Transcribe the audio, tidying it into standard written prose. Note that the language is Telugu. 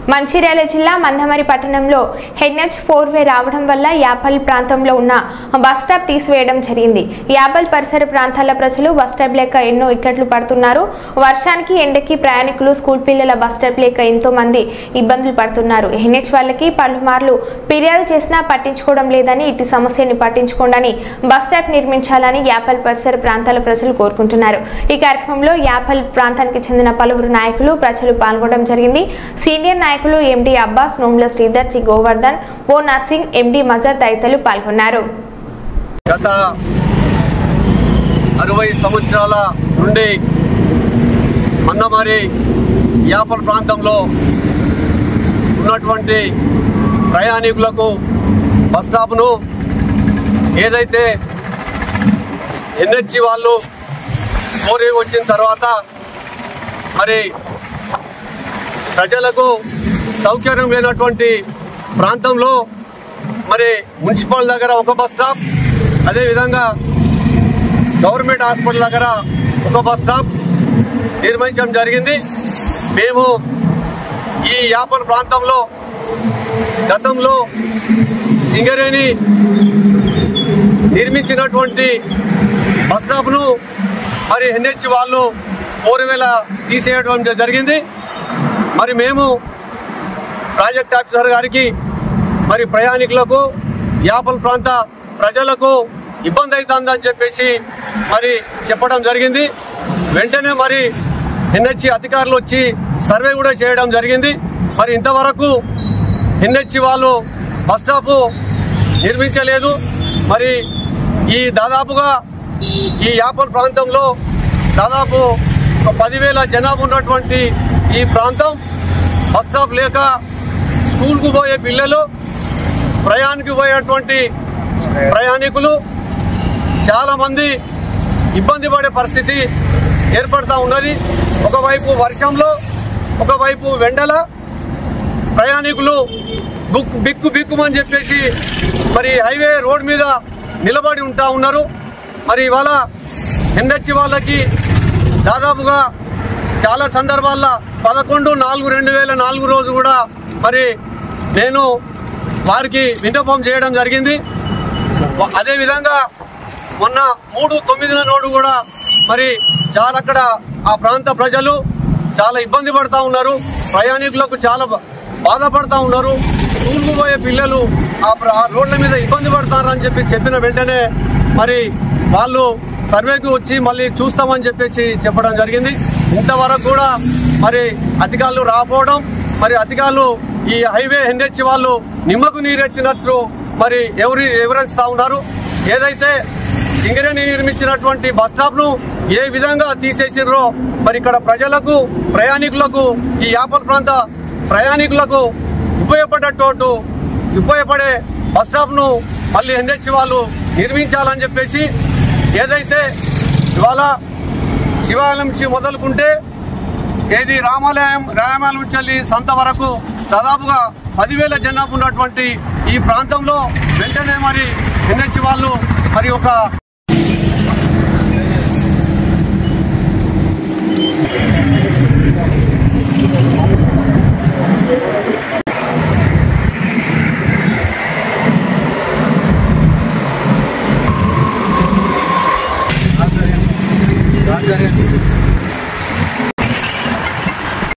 మంచిర్యాల జిల్లా మందమరి పట్టణంలో NH4 రావడం వల్ల యాపల్ ప్రాంతంలో ఉన్న బస్ స్టాప్ తీసివేయడం జరిగింది. యాపల్ పరిసర ప్రాంతాల ప్రజలు బస్ స్టాప్ లేక ఎన్నో ఇక్కట్లు పడుతున్నారు. వర్షానికి ఎండకి ప్రయాణికులు స్కూల్ పిల్లల బస్ స్టాప్ లేక ఎంతో మంది ఇబ్బందులు పడుతున్నారు. NH వాళ్ళకి పలుమార్లు ఫిర్యాదు చేసినా పట్టించుకోవడం లేదని, ఇటు సమస్యని పట్టించుకోండి బస్ స్టాప్ నిర్మించాలని యాపల్ పరిసర ప్రాంతాల ప్రజలు కోరుకుంటున్నారు. ఈ కార్యక్రమంలో యాపల్ ప్రాంతానికి చెందిన పలువురు నాయకులు ప్రజలు పాల్గొనడం జరిగింది. సీనియర్ నాయకులు MD అబ్బాస్, నోమ్ల శ్రీధర్, చి గోవర్ధన్, ఓ నర్సింగ్, MD మజర్ తదితరులు పాల్గొన్నారు. గత 60 సంవత్సరాల నుండి మందమరి యాపల్ ప్రాంతంలో ఉన్నటువంటి ప్రయాణికులకు బస్ స్టాప్ను ఏదైతే NH వాళ్ళు కోరి వచ్చిన తర్వాత మరి ప్రజలకు సౌకర్యం లేనటువంటి ప్రాంతంలో మరి మున్సిపల్ దగ్గర ఒక బస్ స్టాప్, అదేవిధంగా గవర్నమెంట్ హాస్పిటల్ దగ్గర ఒక బస్ స్టాప్ నిర్మించడం జరిగింది. మేము ఈ యాపల్ ప్రాంతంలో గతంలో సింగరేణి నిర్మించినటువంటి బస్ స్టాప్ను మరి NH వాళ్ళు 4000 తీసేయడం జరిగింది. మరి మేము ప్రాజెక్ట్ ఆఫీసర్ గారికి మరి ప్రయాణికులకు యాపల్ ప్రాంత ప్రజలకు ఇబ్బంది అవుతుందని చెప్పేసి మరి చెప్పడం జరిగింది. వెంటనే మరి NH అధికారులు వచ్చి సర్వే కూడా చేయడం జరిగింది. మరి ఇంతవరకు NH వాళ్ళు బస్ స్టాప్ నిర్మించలేదు. మరి ఈ దాదాపుగా ఈ యాపల్ ప్రాంతంలో దాదాపు 10,000 జనాభా ఉన్నటువంటి ఈ ప్రాంతం బస్ స్టాప్ లేక స్కూల్కు పోయే పిల్లలు, ప్రయాణానికి పోయేటువంటి ప్రయాణికులు చాలా మంది ఇబ్బంది పడే పరిస్థితి ఏర్పడుతూ ఉన్నది. ఒకవైపు వర్షంలో, ఒకవైపు వెండల ప్రయాణికులు బిక్కుమని చెప్పేసి మరి హైవే రోడ్ మీద నిలబడి ఉంటా ఉన్నారు. మరి ఇవాళ NH వాళ్ళకి దాదాపుగా చాలా సందర్భాల్లో 11/4/2004 రోజు కూడా మరి నేను వారికి విన్నపం చేయడం జరిగింది. అదేవిధంగా మొన్న 3/9 నాడు కూడా మరి చాలా అక్కడ ఆ ప్రాంత ప్రజలు చాలా ఇబ్బంది పడతా ఉన్నారు. ప్రయాణికులకు చాలా బాధపడతా ఉన్నారు. స్కూల్కు పోయే పిల్లలు ఆ రోడ్ల మీద ఇబ్బంది పడతారని చెప్పిన వెంటనే మరి వాళ్ళు సర్వేకి వచ్చి మళ్ళీ చూస్తామని చెప్పేసి చెప్పడం జరిగింది. ఇంతవరకు కూడా మరి అధికారులు రాకపోవడం, మరి అధికారులు ఈ హైవే NH వాళ్ళు నిమ్మకు నీరెత్తినట్లు మరి వివరిస్తా ఉన్నారు. ఏదైతే సింగరేణి నిర్మించినటువంటి బస్ స్టాప్ ను ఏ విధంగా తీసేసిర్రో మరి ఇక్కడ ప్రజలకు, ప్రయాణికులకు, ఈ యాపల్ ప్రాంత ప్రయాణికులకు ఉపయోగపడే బస్ స్టాప్ ను మళ్ళీ NH వాళ్ళు నిర్మించాలని చెప్పేసి, ఏదైతే ఇవాళ శివాలయం నుంచి మొదలుకుంటే ఏది రామాలయం నుంచి సంత వరకు దాదాపుగా 10,000 జనాభా ఉన్నటువంటి ఈ ప్రాంతంలో వెంటనే మరి NH వాళ్ళు మరి ఒక